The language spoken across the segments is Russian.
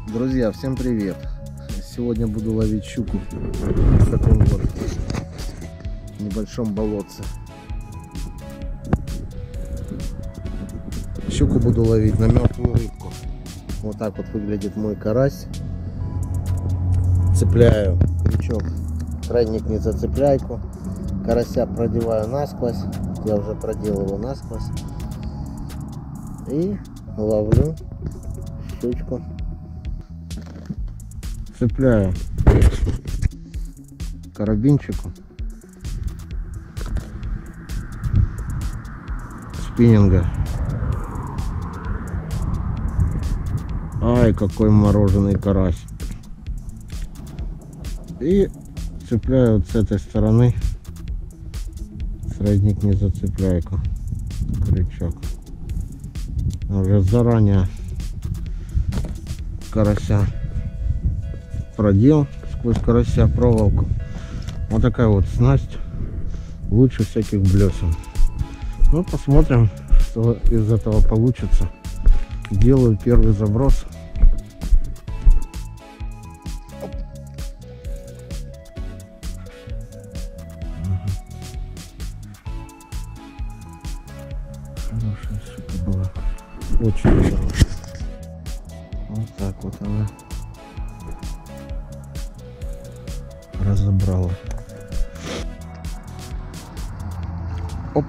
Друзья, всем привет! Сегодня буду ловить щуку в таком вот небольшом болотце. Щуку буду ловить на мертвую рыбку. Вот так вот выглядит мой карась. Цепляю крючок, тройник не зацепляйку. Карася продеваю насквозь. Я уже продел его насквозь. И ловлю щучку. Цепляю карабинчику спиннинга. Ай, какой мороженый карась. И цепляю вот с этой стороны, средник не зацепляйку, крючок. Уже заранее карася продел сквозь карася проволоку. Вот такая вот снасть, лучше всяких блесен. Ну, посмотрим, что из этого получится. Делаю первый заброс. Хорошая щука была, очень хорошая. Вот так вот она разобрала. Оп.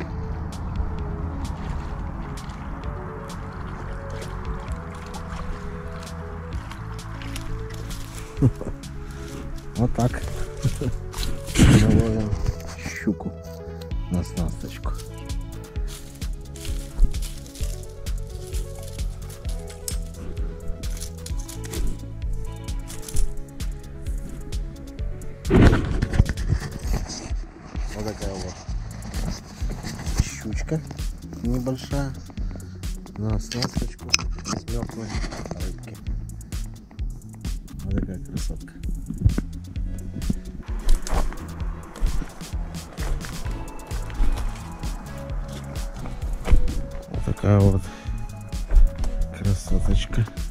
Вот так мы ловим щуку на снасточку. Вот такая вот щучка небольшая на снасточку с мертвой рыбки. Вот такая красотка. Вот такая вот красоточка.